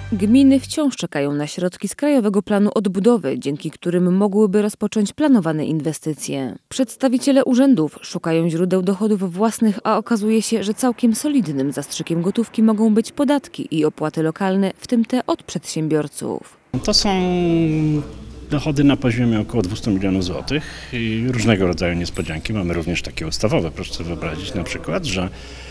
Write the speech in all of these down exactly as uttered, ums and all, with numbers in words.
Gminy wciąż czekają na środki z Krajowego Planu Odbudowy, dzięki którym mogłyby rozpocząć planowane inwestycje. Przedstawiciele urzędów szukają źródeł dochodów własnych, a okazuje się, że całkiem solidnym zastrzykiem gotówki mogą być podatki i opłaty lokalne, w tym te od przedsiębiorców. To są dochody na poziomie około dwieście milionów złotych i różnego rodzaju niespodzianki. Mamy również takie ustawowe. Proszę sobie wyobrazić na przykład, że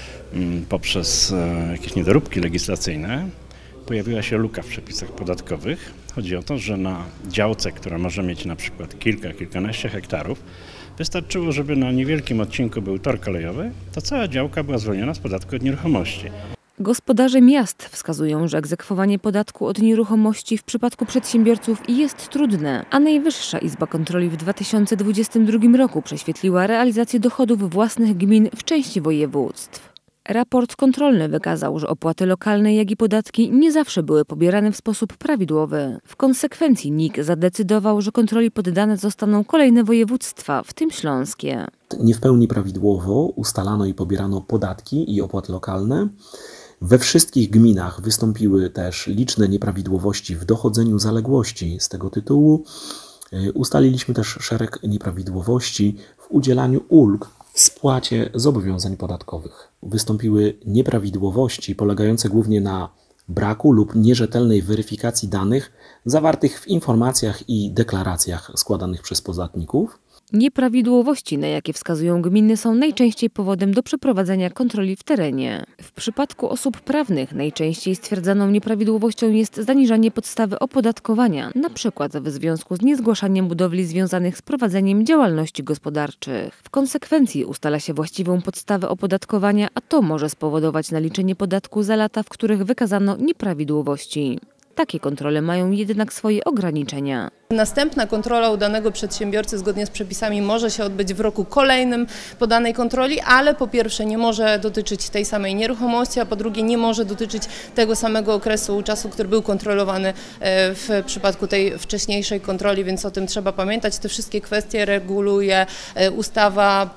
poprzez jakieś niedoróbki legislacyjne pojawiła się luka w przepisach podatkowych. Chodzi o to, że na działce, która może mieć na przykład kilka, kilkanaście hektarów, wystarczyło, żeby na niewielkim odcinku był tor kolejowy, to cała działka była zwolniona z podatku od nieruchomości. Gospodarze miast wskazują, że egzekwowanie podatku od nieruchomości w przypadku przedsiębiorców jest trudne, a Najwyższa Izba Kontroli w dwa tysiące dwudziestym drugim roku prześwietliła realizację dochodów własnych gmin w części województw. Raport kontrolny wykazał, że opłaty lokalne, jak i podatki nie zawsze były pobierane w sposób prawidłowy. W konsekwencji N I K zadecydował, że kontroli poddane zostaną kolejne województwa, w tym śląskie. Nie w pełni prawidłowo ustalano i pobierano podatki i opłaty lokalne. We wszystkich gminach wystąpiły też liczne nieprawidłowości w dochodzeniu zaległości. Z tego tytułu ustaliliśmy też szereg nieprawidłowości w udzielaniu ulg w spłacie zobowiązań podatkowych. Wystąpiły nieprawidłowości polegające głównie na braku lub nierzetelnej weryfikacji danych zawartych w informacjach i deklaracjach składanych przez podatników. Nieprawidłowości, na jakie wskazują gminy, są najczęściej powodem do przeprowadzenia kontroli w terenie. W przypadku osób prawnych najczęściej stwierdzaną nieprawidłowością jest zaniżanie podstawy opodatkowania, np. w związku z niezgłaszaniem budowli związanych z prowadzeniem działalności gospodarczych. W konsekwencji ustala się właściwą podstawę opodatkowania, a to może spowodować naliczenie podatku za lata, w których wykazano nieprawidłowości. Takie kontrole mają jednak swoje ograniczenia. Następna kontrola u danego przedsiębiorcy zgodnie z przepisami może się odbyć w roku kolejnym po danej kontroli, ale po pierwsze nie może dotyczyć tej samej nieruchomości, a po drugie nie może dotyczyć tego samego okresu czasu, który był kontrolowany w przypadku tej wcześniejszej kontroli, więc o tym trzeba pamiętać. Te wszystkie kwestie reguluje ustawa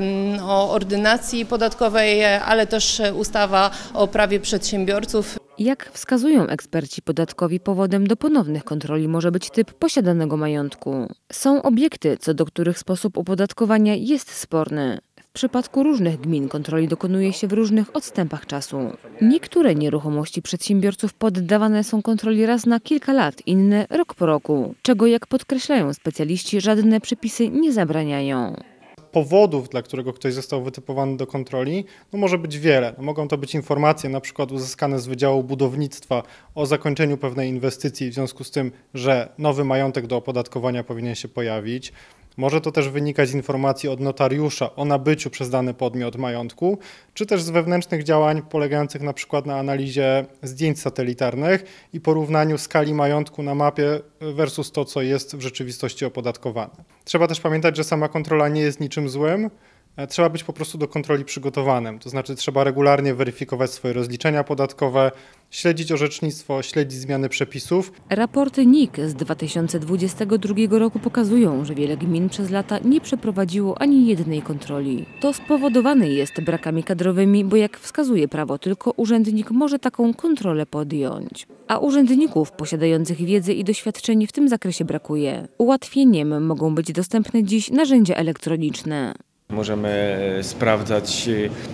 o ordynacji podatkowej, ale też ustawa o prawie przedsiębiorców. Jak wskazują eksperci podatkowi, powodem do ponownych kontroli może być typ posiadanego majątku. Są obiekty, co do których sposób opodatkowania jest sporny. W przypadku różnych gmin kontroli dokonuje się w różnych odstępach czasu. Niektóre nieruchomości przedsiębiorców poddawane są kontroli raz na kilka lat, inne rok po roku, czego, jak podkreślają specjaliści, żadne przepisy nie zabraniają. Powodów, dla którego ktoś został wytypowany do kontroli, no może być wiele. No mogą to być informacje na przykład uzyskane z Wydziału Budownictwa o zakończeniu pewnej inwestycji w związku z tym, że nowy majątek do opodatkowania powinien się pojawić. Może to też wynikać z informacji od notariusza o nabyciu przez dany podmiot majątku, czy też z wewnętrznych działań polegających na przykład na analizie zdjęć satelitarnych i porównaniu skali majątku na mapie versus to, co jest w rzeczywistości opodatkowane. Trzeba też pamiętać, że sama kontrola nie jest niczym złym. Trzeba być po prostu do kontroli przygotowanym, to znaczy trzeba regularnie weryfikować swoje rozliczenia podatkowe, śledzić orzecznictwo, śledzić zmiany przepisów. Raporty N I K z dwa tysiące dwudziestego drugiego roku pokazują, że wiele gmin przez lata nie przeprowadziło ani jednej kontroli. To spowodowane jest brakami kadrowymi, bo jak wskazuje prawo, tylko urzędnik może taką kontrolę podjąć. A urzędników posiadających wiedzę i doświadczenie w tym zakresie brakuje. Ułatwieniem mogą być dostępne dziś narzędzia elektroniczne. Możemy sprawdzać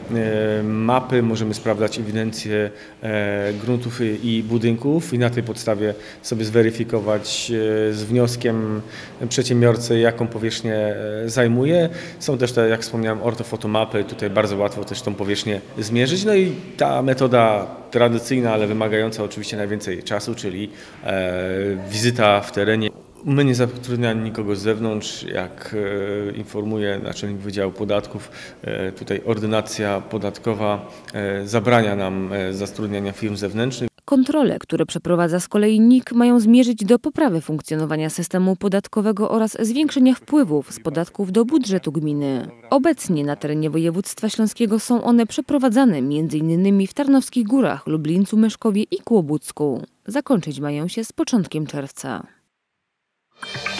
mapy, możemy sprawdzać ewidencję gruntów i budynków i na tej podstawie sobie zweryfikować z wnioskiem przedsiębiorcy, jaką powierzchnię zajmuje. Są też te, jak wspomniałem, ortofotomapy, tutaj bardzo łatwo też tą powierzchnię zmierzyć. No i ta metoda tradycyjna, ale wymagająca oczywiście najwięcej czasu, czyli wizyta w terenie. My nie zatrudniamy nikogo z zewnątrz, jak e, informuje naczelnik Wydziału Podatków, e, tutaj ordynacja podatkowa e, zabrania nam e, zatrudniania firm zewnętrznych. Kontrole, które przeprowadza z kolei N I K, mają zmierzyć do poprawy funkcjonowania systemu podatkowego oraz zwiększenia wpływów z podatków do budżetu gminy. Obecnie na terenie województwa śląskiego są one przeprowadzane między innymi w Tarnowskich Górach, Lublińcu, Myszkowie i Kłobucku. Zakończyć mają się z początkiem czerwca.